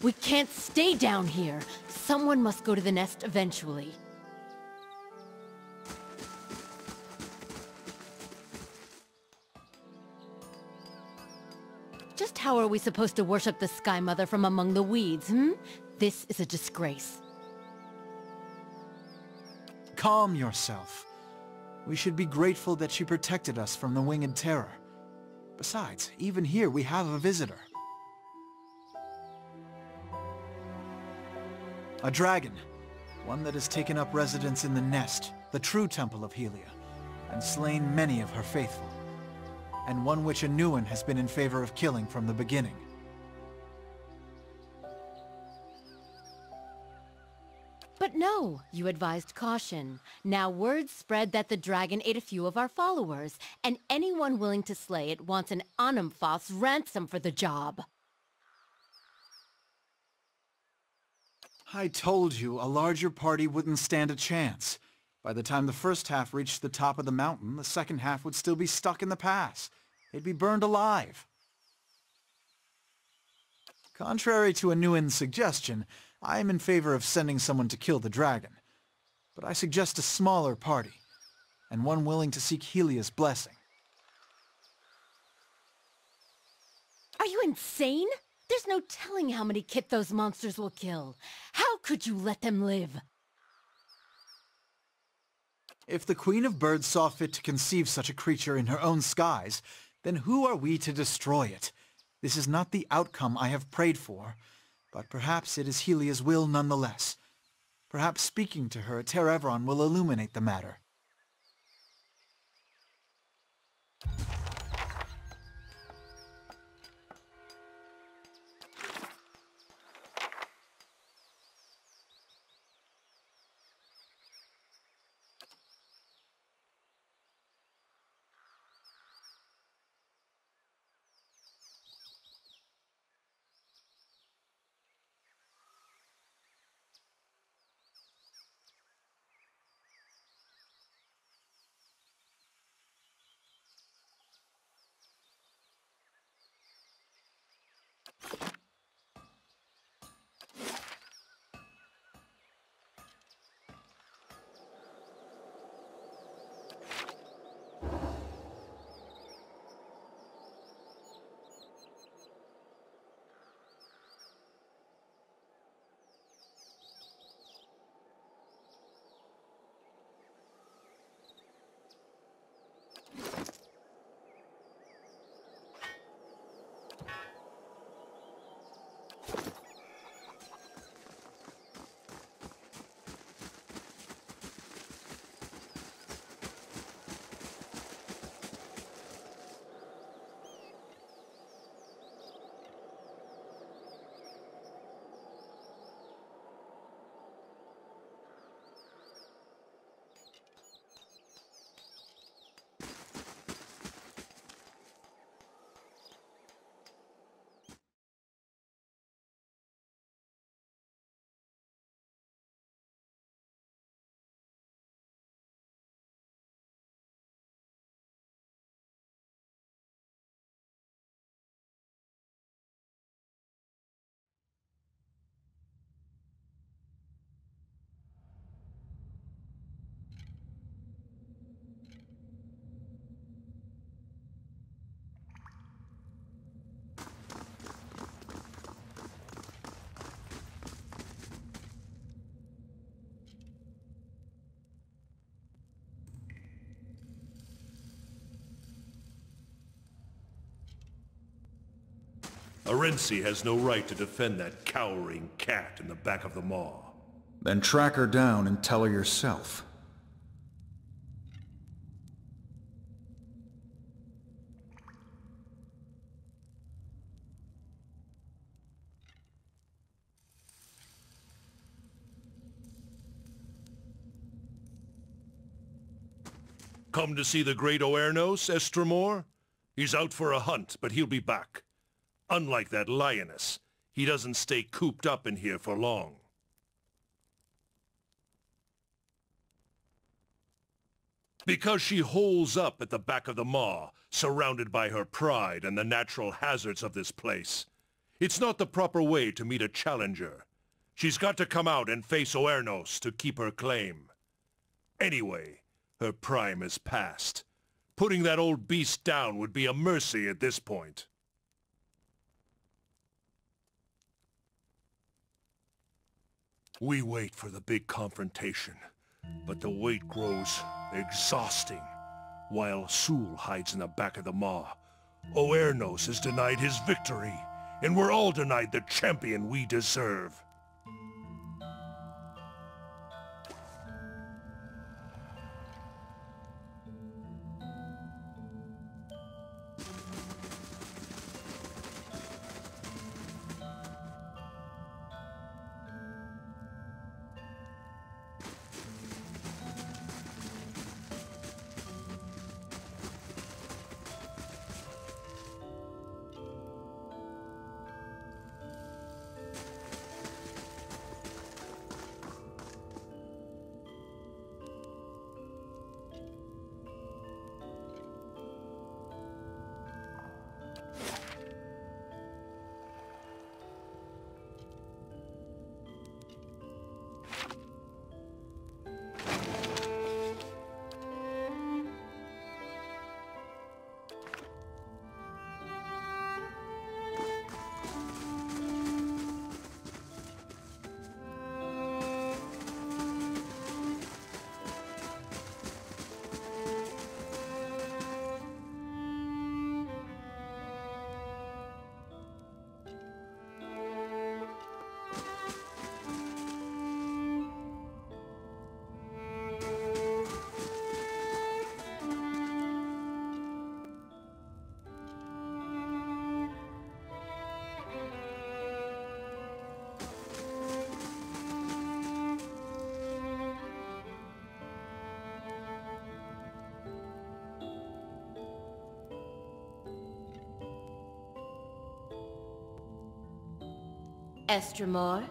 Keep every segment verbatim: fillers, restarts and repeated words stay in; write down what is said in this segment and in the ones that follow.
We can't stay down here. Someone must go to the nest eventually. Just how are we supposed to worship the Sky Mother from among the weeds, hmm? This is a disgrace. Calm yourself. We should be grateful that she protected us from the Winged Terror. Besides, even here we have a visitor. A dragon. One that has taken up residence in the Nest, the true temple of Hylia, and slain many of her faithful. And one which Annuin has been in favor of killing from the beginning. But no, you advised caution. Now word spread that the dragon ate a few of our followers, and anyone willing to slay it wants an Anumphos ransom for the job. I told you a larger party wouldn't stand a chance. By the time the first half reached the top of the mountain, the second half would still be stuck in the pass. They'd be burned alive. Contrary to Annuin's suggestion, I am in favor of sending someone to kill the dragon. But I suggest a smaller party, and one willing to seek Hylia's blessing. Are you insane? There's no telling how many Kit those monsters will kill. How could you let them live? If the Queen of Birds saw fit to conceive such a creature in her own skies, then who are we to destroy it? This is not the outcome I have prayed for, but perhaps it is Hylia's will nonetheless. Perhaps speaking to her at Ter Everon will illuminate the matter. Arensi has no right to defend that cowering cat in the back of the maw. Then track her down and tell her yourself. Come to see the great Oernos, Estremor? He's out for a hunt, but he'll be back. Unlike that lioness, he doesn't stay cooped up in here for long. Because she holes up at the back of the maw, surrounded by her pride and the natural hazards of this place. It's not the proper way to meet a challenger. She's got to come out and face Oernos to keep her claim. Anyway, her prime is past. Putting that old beast down would be a mercy at this point. We wait for the big confrontation, but the wait grows exhausting. While Sul hides in the back of the maw, Oernos is denied his victory, and we're all denied the champion we deserve. Estremor?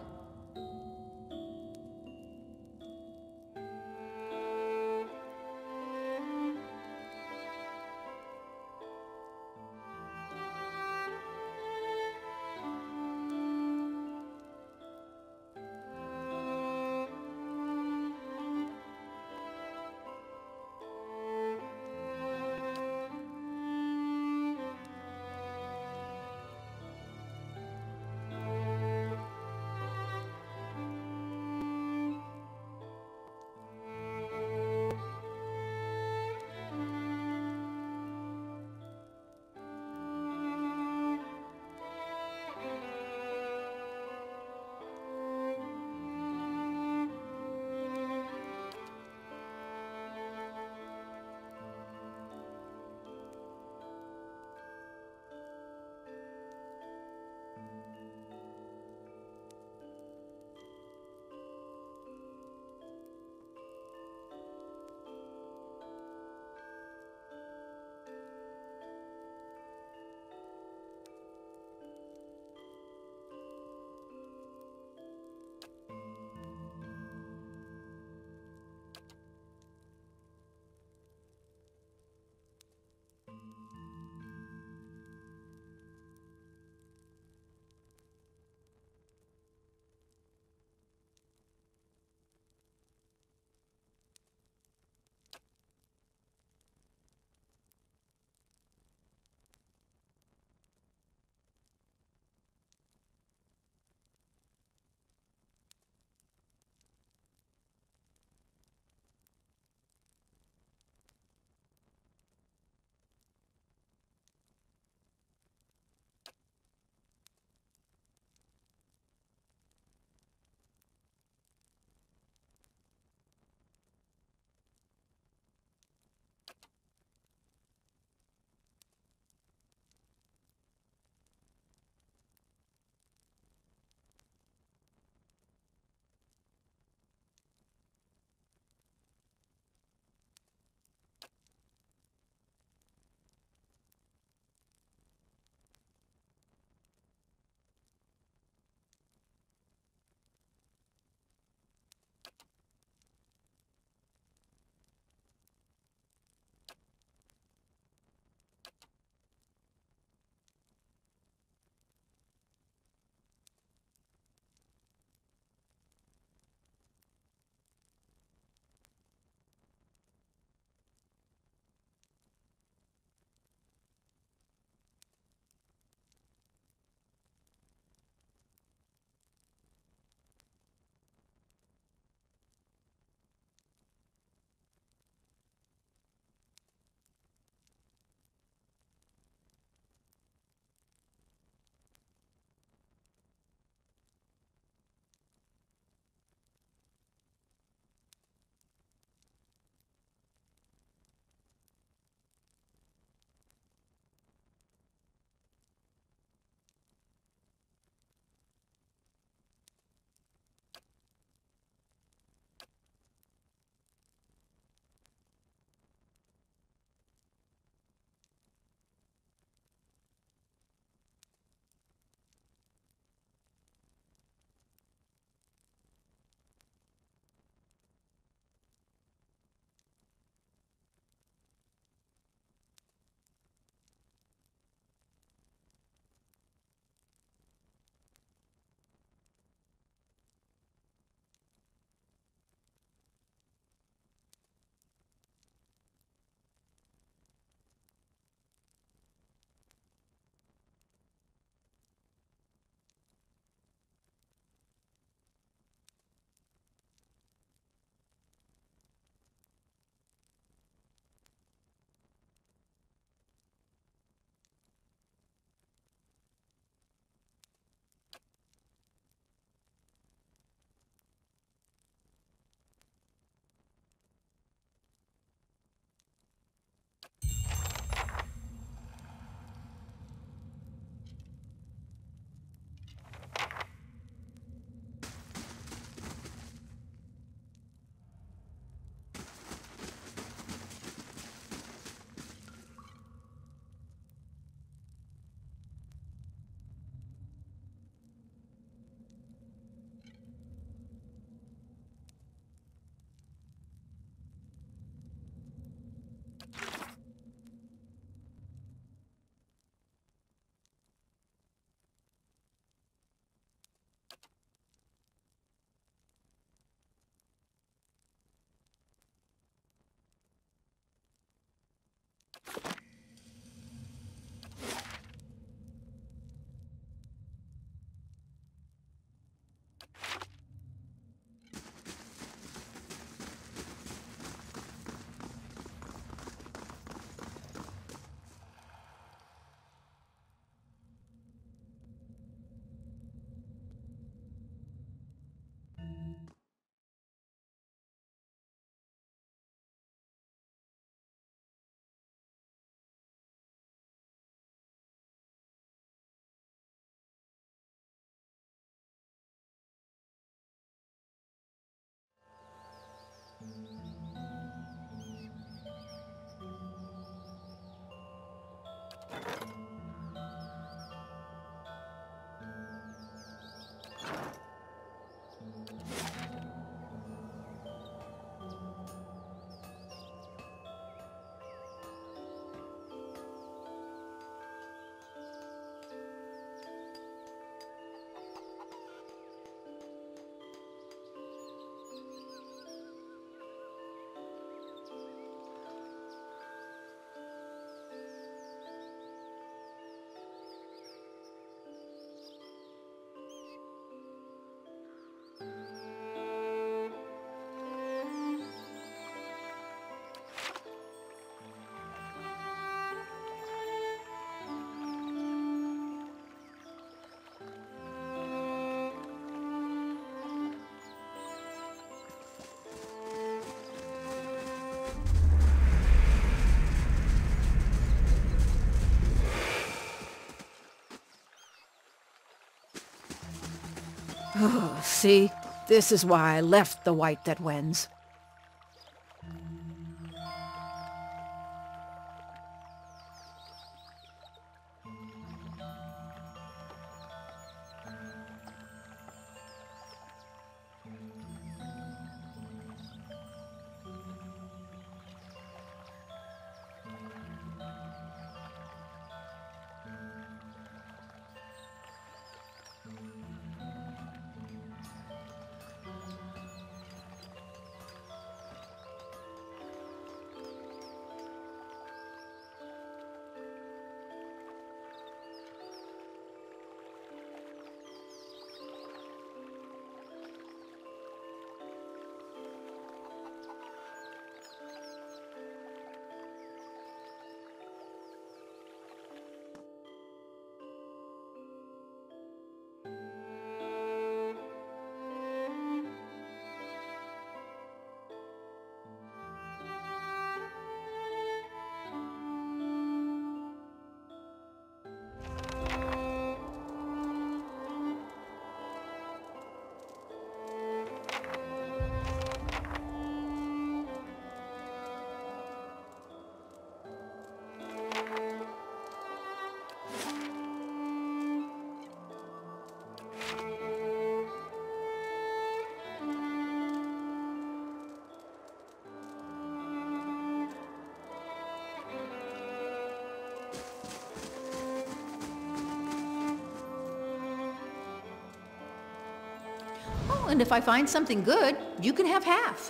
Oh, see? This is why I left the white that wins. Oh, and if I find something good, you can have half.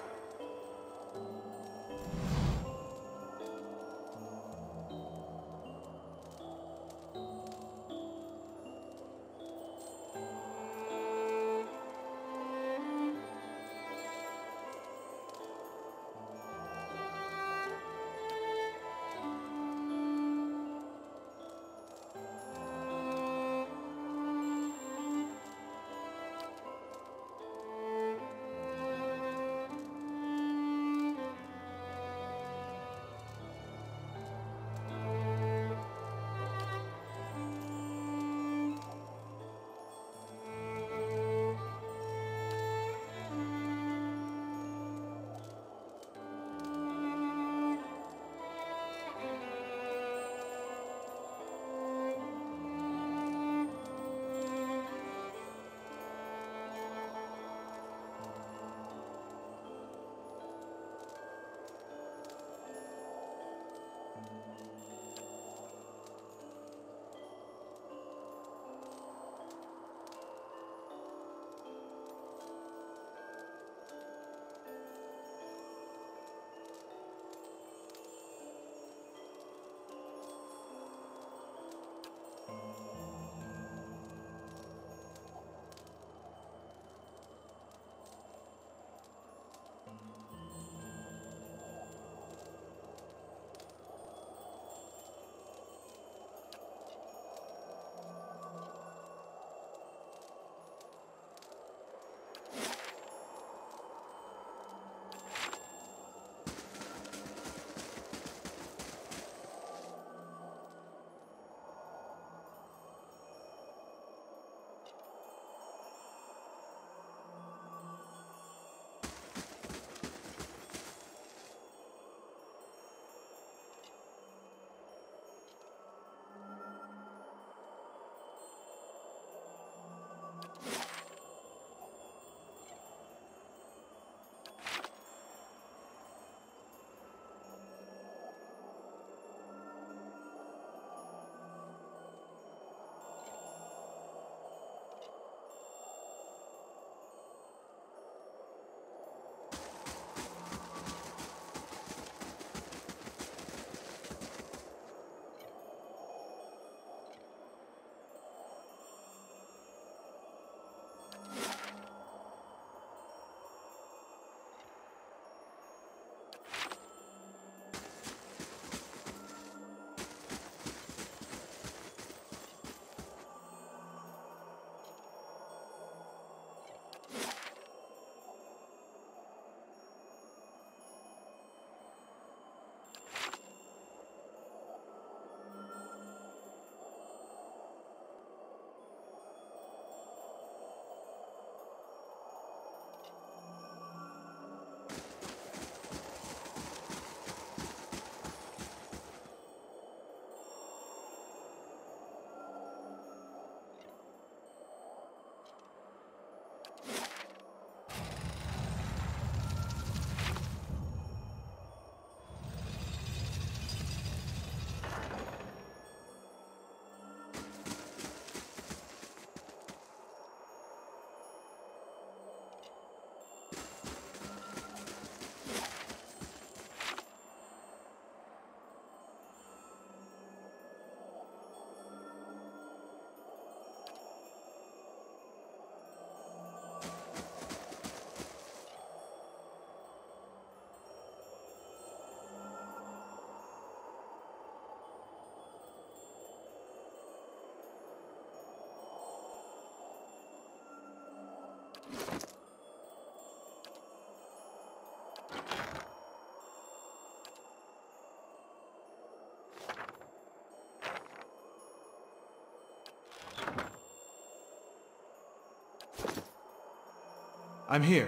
I'm here.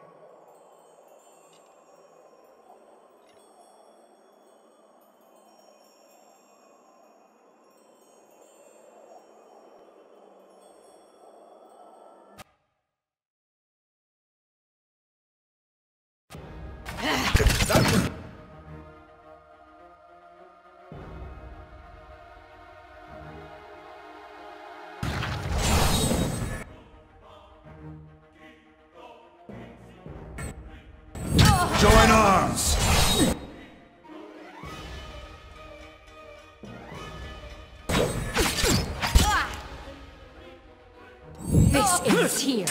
Join arms! This ends here.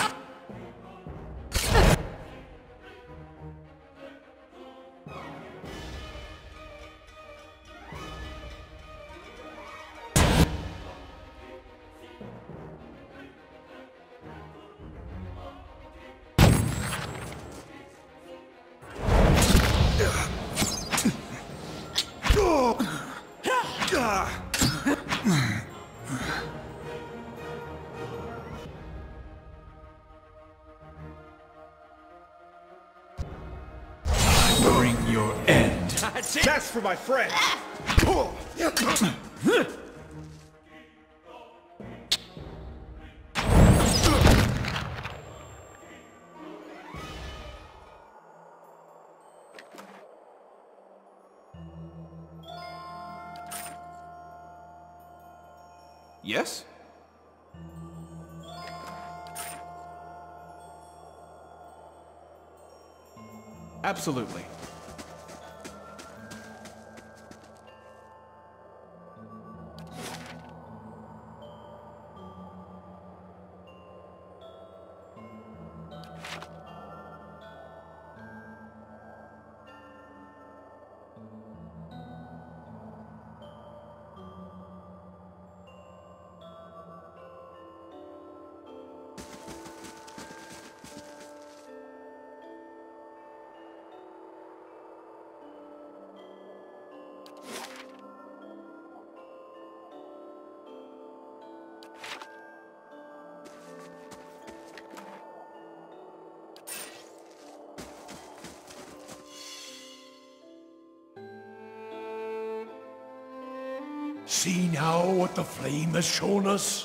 Bring your end. That's for my friend! Yes? Absolutely. See now what the flame has shown us?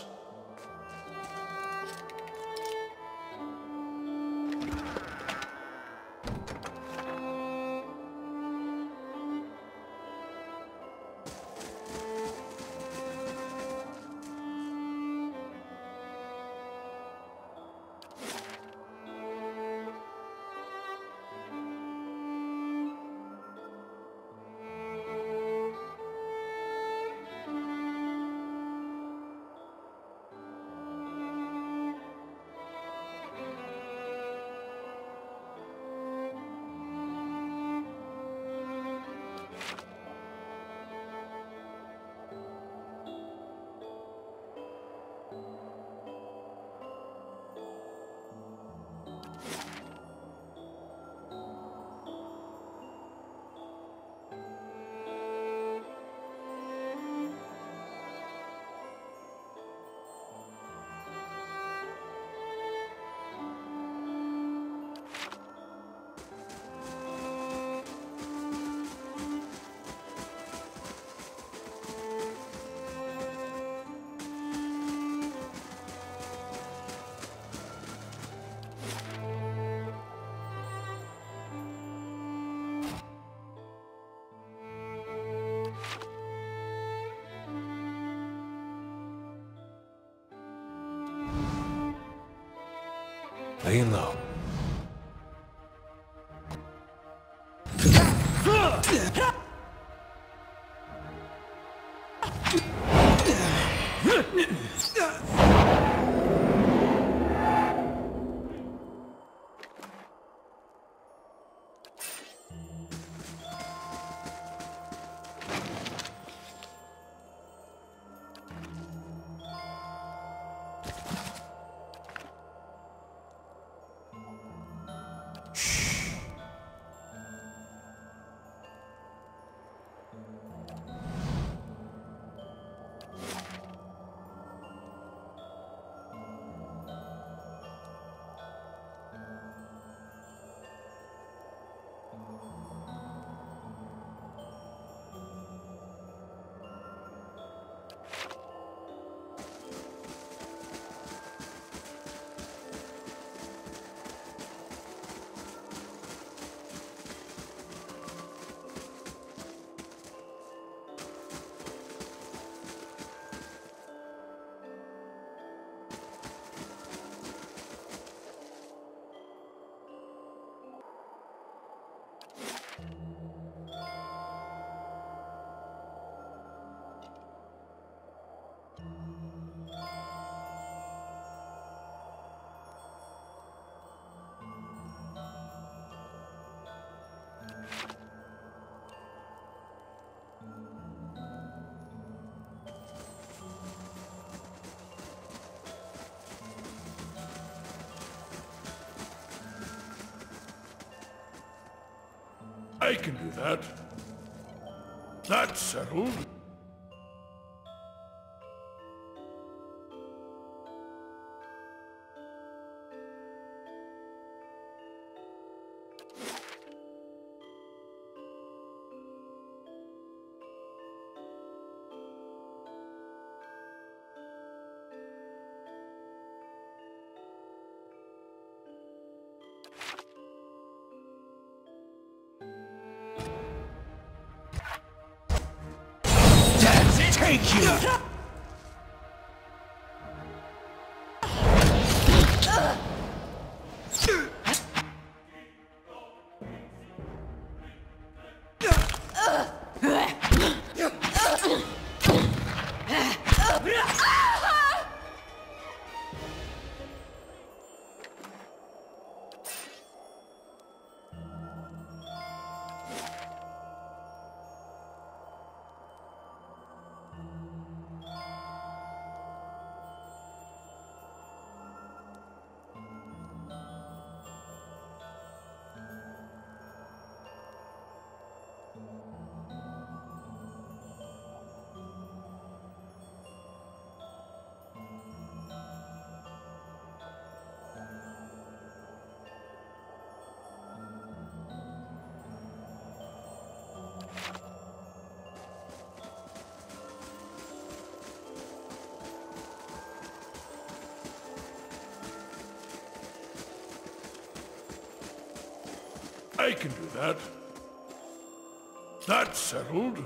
Laying low. I can do that. That's settled. Take you! I can do that. That's settled.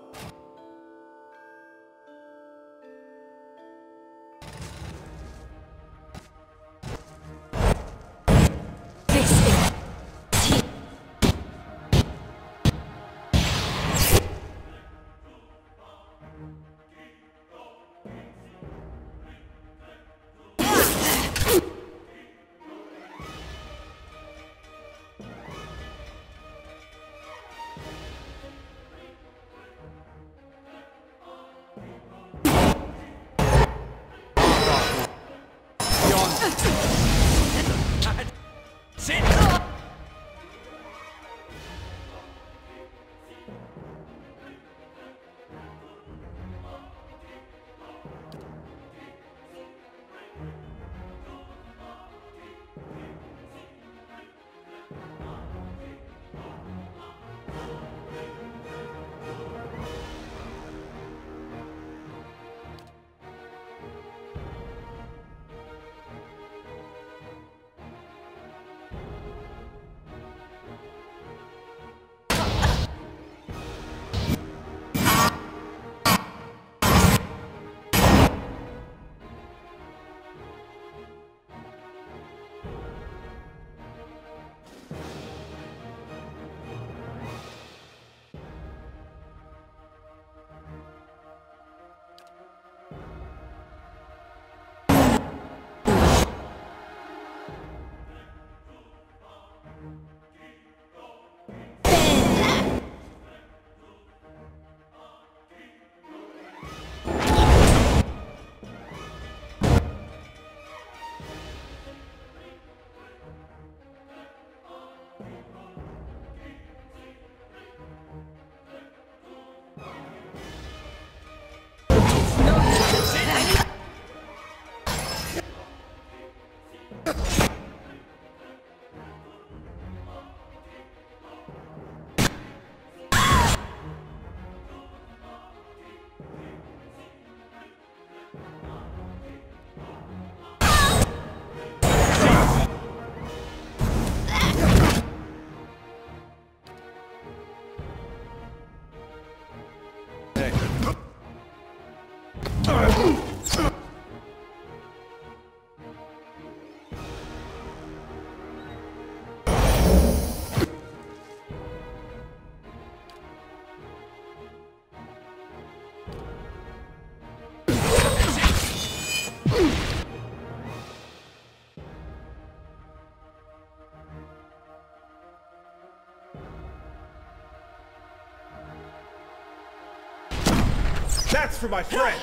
That's for my friends!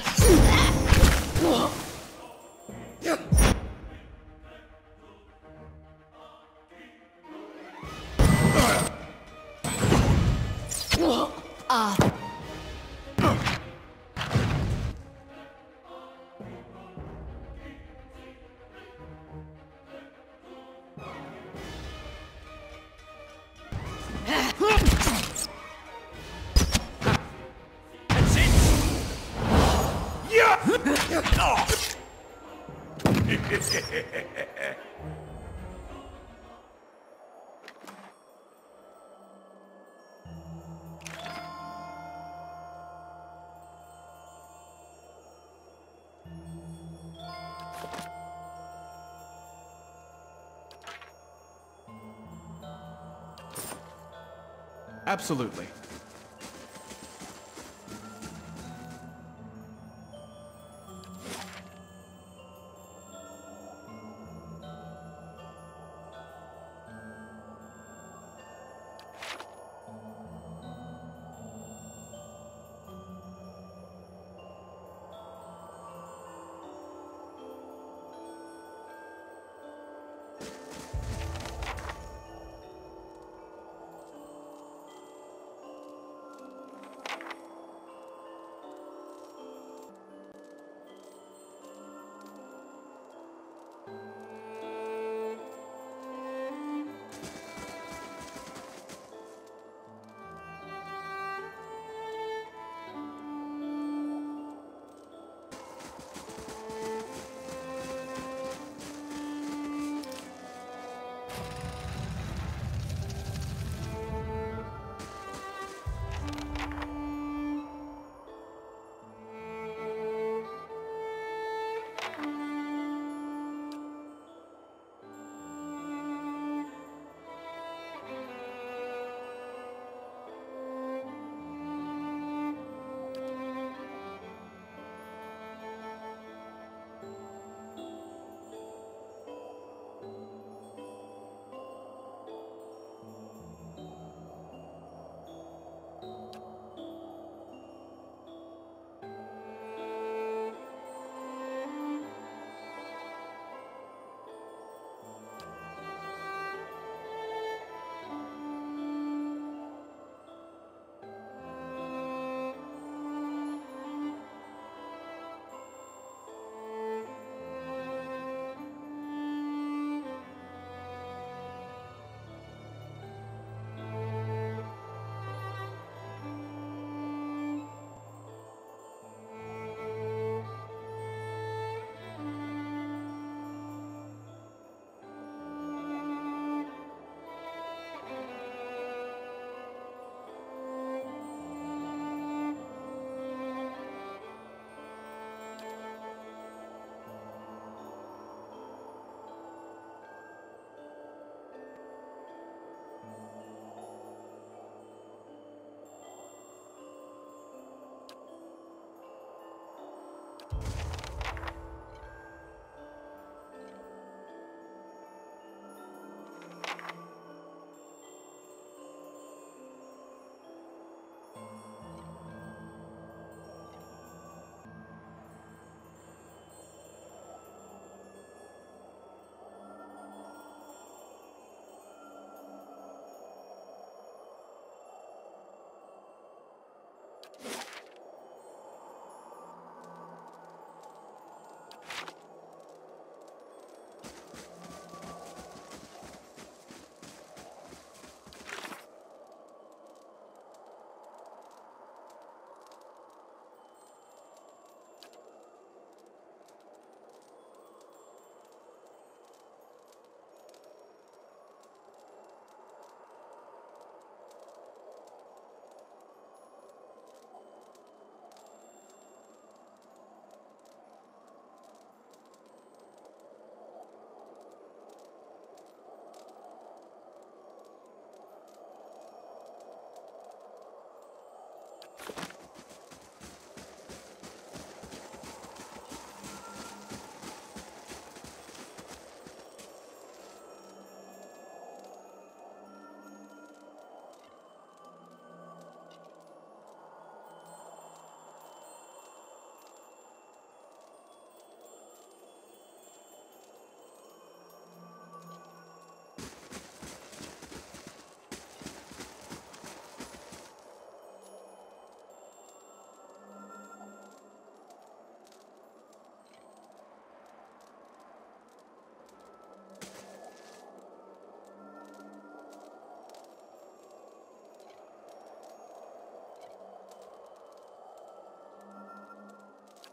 That's it! Yeah! Oh. Absolutely.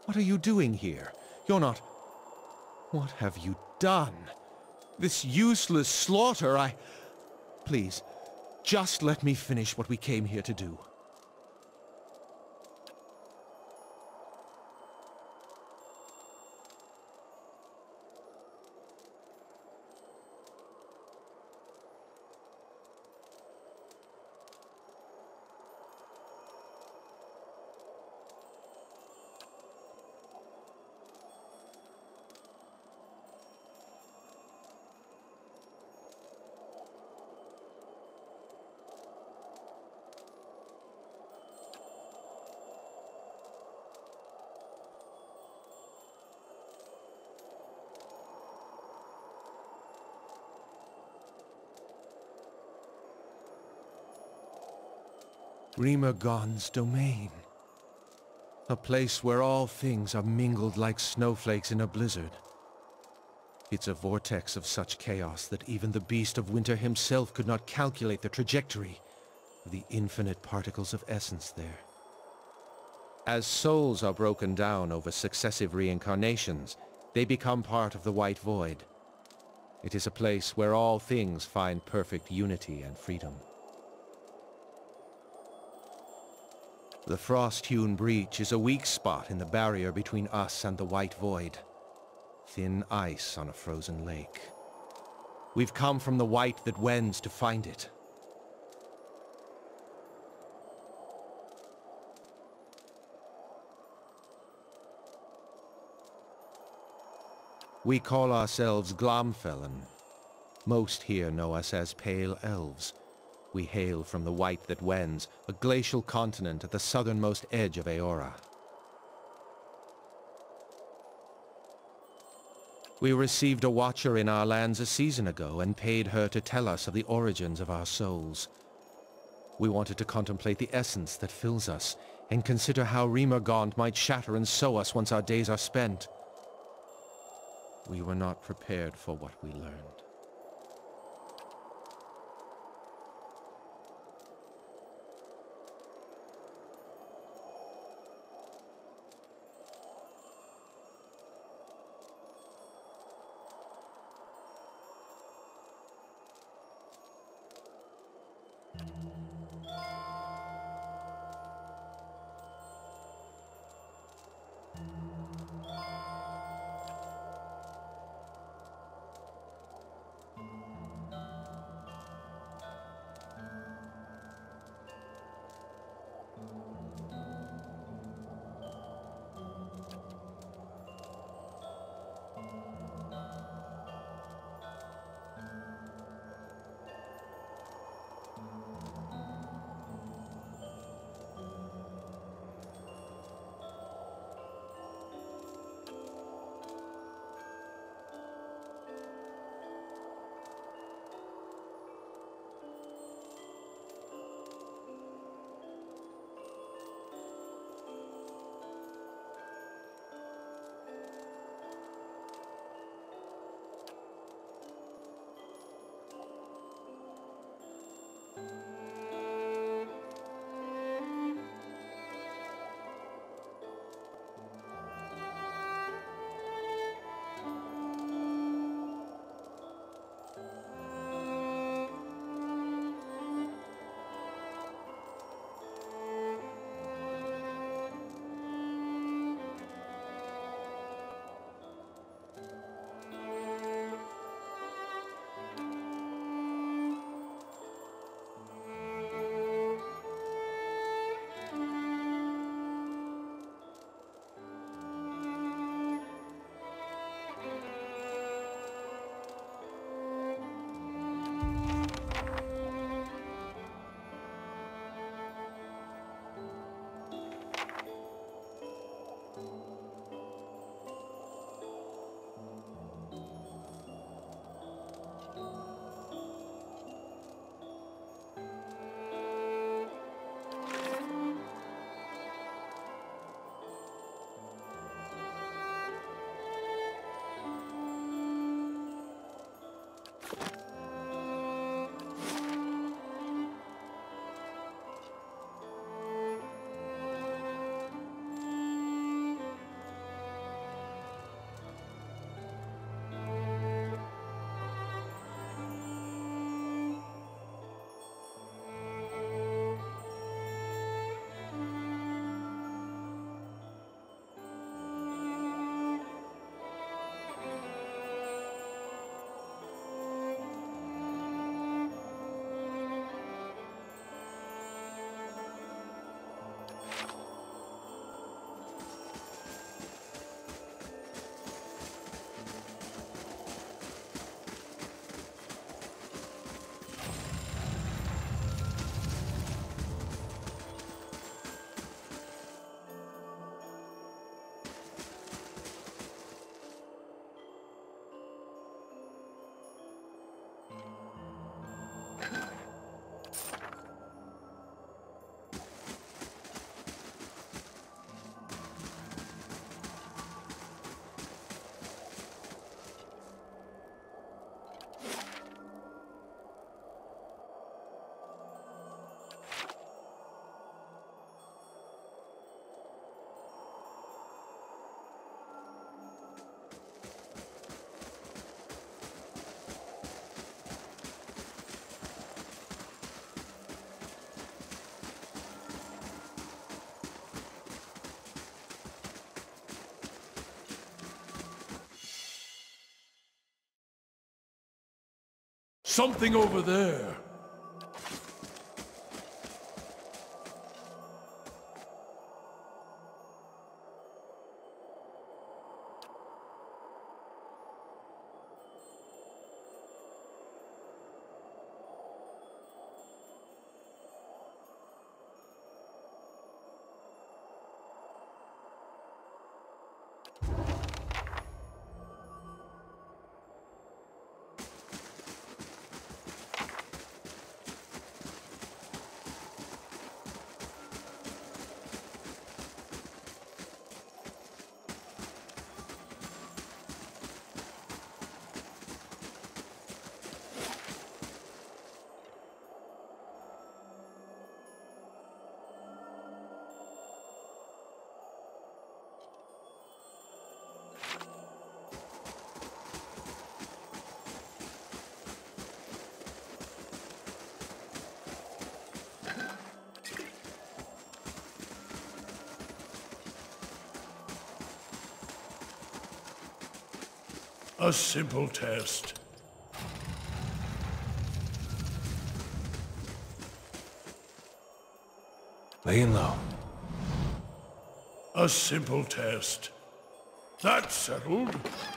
What are you doing here? You're not... What have you done? This useless slaughter, I... Please, just let me finish what we came here to do. Rimergon's domain. A place where all things are mingled like snowflakes in a blizzard. It's a vortex of such chaos that even the Beast of Winter himself could not calculate the trajectory of the infinite particles of essence there. As souls are broken down over successive reincarnations, they become part of the White Void. It is a place where all things find perfect unity and freedom. The frost-hewn breach is a weak spot in the barrier between us and the White Void. Thin ice on a frozen lake. We've come from the White that wends to find it. We call ourselves Glomfellan. Most here know us as Pale Elves. We hail from the White that wends, a glacial continent at the southernmost edge of Eora. We received a watcher in our lands a season ago and paid her to tell us of the origins of our souls. We wanted to contemplate the essence that fills us and consider how Rimergond might shatter and sow us once our days are spent. We were not prepared for what we learned. Something over there. A simple test. Laying low. A simple test. That's settled.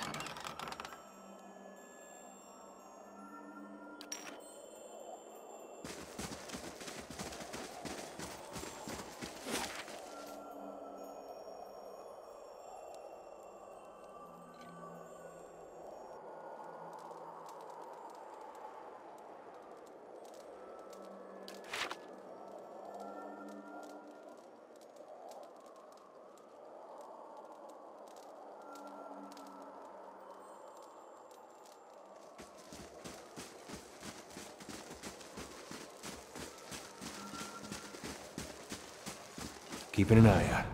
Keeping an eye out.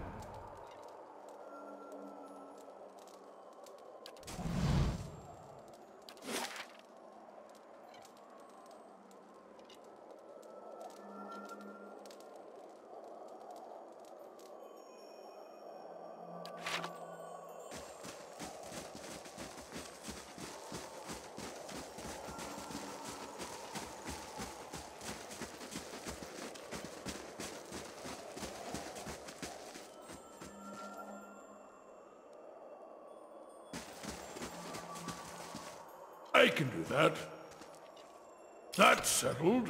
I can do that. That's settled.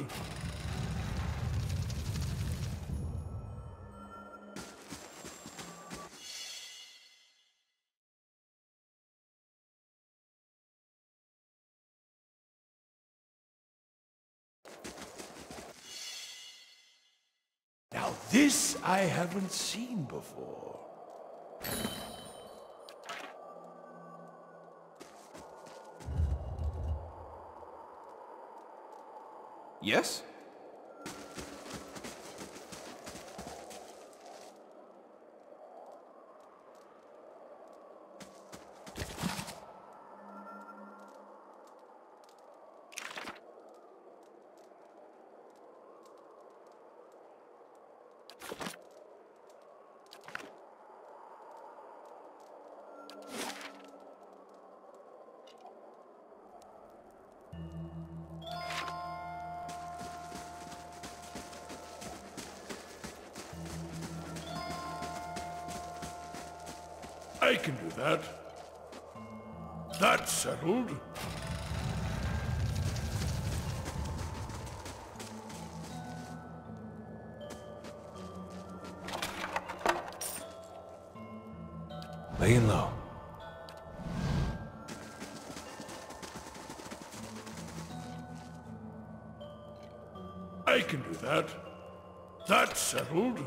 Now this I haven't seen before. Yes? I can do that. That's settled. Laying low. I can do that. That's settled.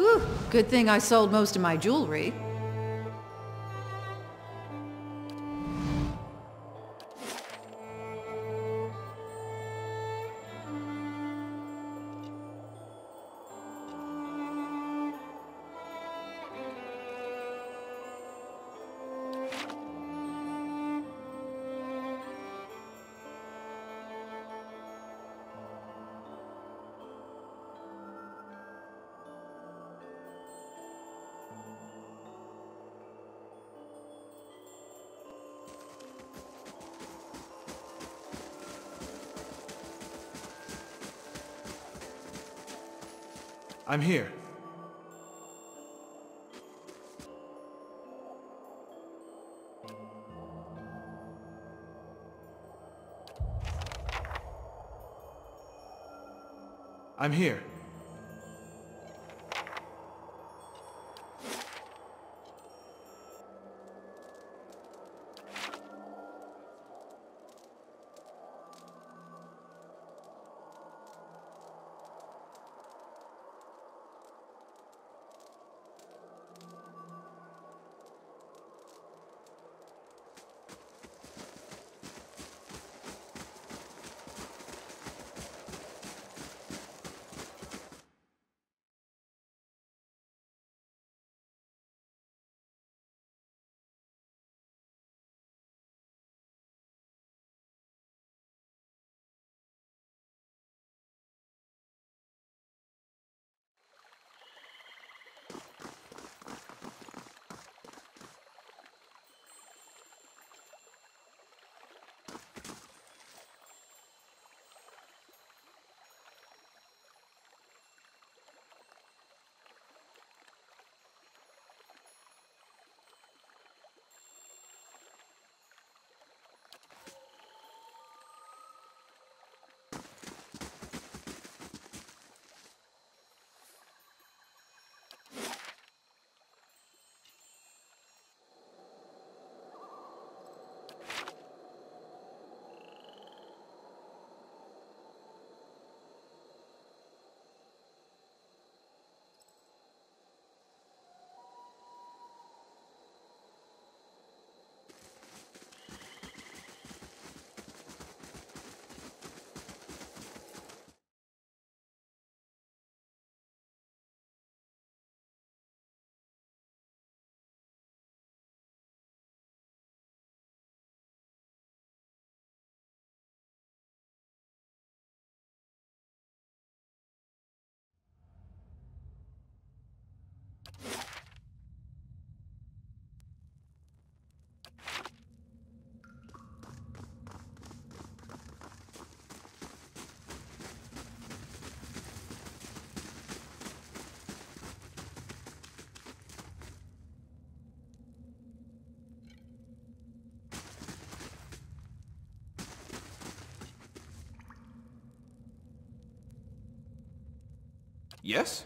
Whew, good thing I sold most of my jewelry. I'm here. I'm here. Yes?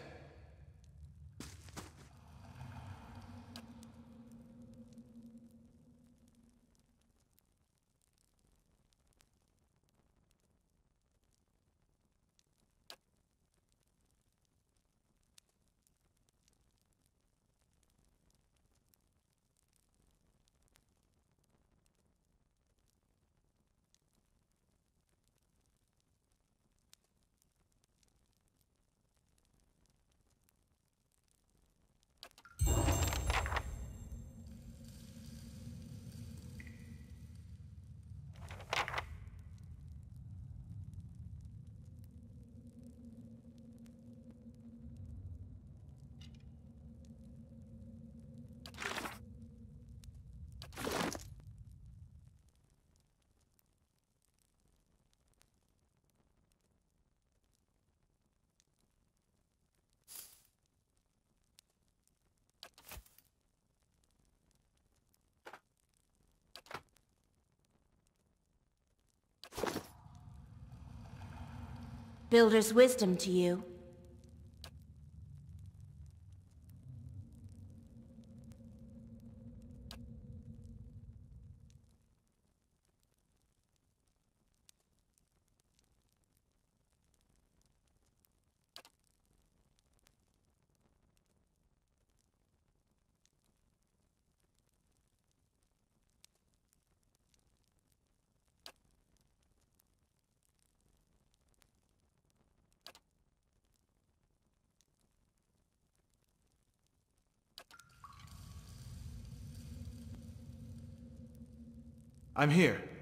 Builder's wisdom to you. I'm here.